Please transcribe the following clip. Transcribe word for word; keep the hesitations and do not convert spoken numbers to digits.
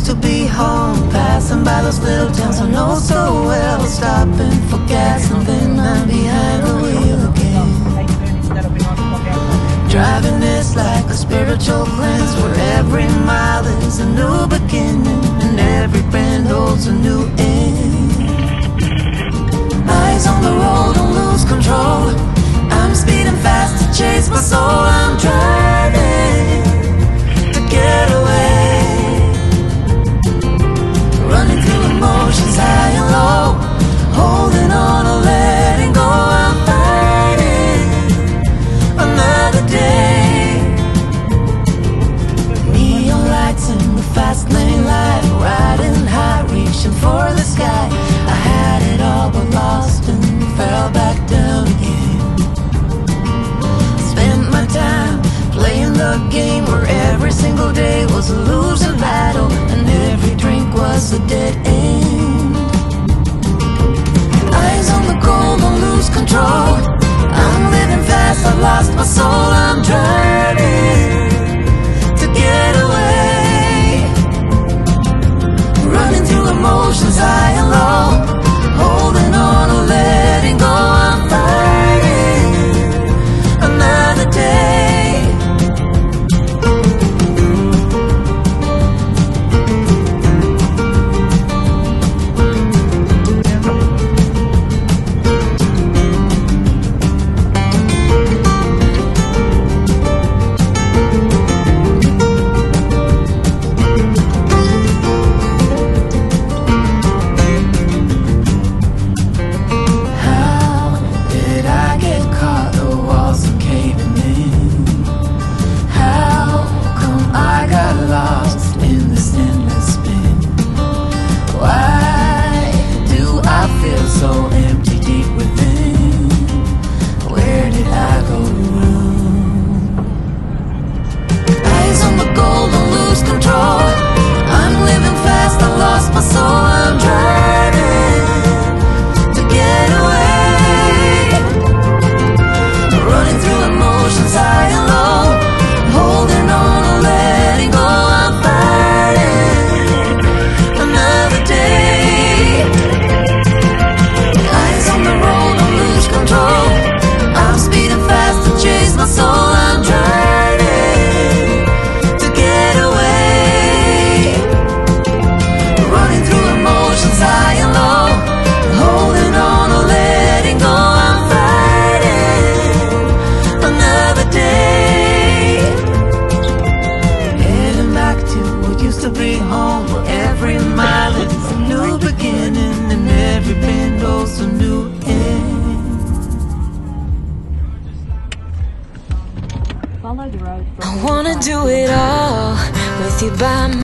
to be home, passing by those little towns I know so well, stopping for gas and then I'm behind the wheel again. Driving this like a spiritual cleanse, where every mile is a new beginning and every bend holds a new end. Eyes on the road, don't lose control. I'm speeding fast to chase my soul. I'm driving to get away, running through emotions high and low, holding on or letting go. I'm fighting another day. Neon lights in the fast lane light, riding high, reaching for the sky. I had it all but lost and fell back down again. Spent my time playing the game where every single day was a losing battle and every drink was a dead end. Eyes on the goal, don't lose control. I'm living fast, I've lost my soul. I'm driving to get away, running through emotions high and low, holding on or letting go. I'm fighting another day. Follow the road. I wanna do it all with you by my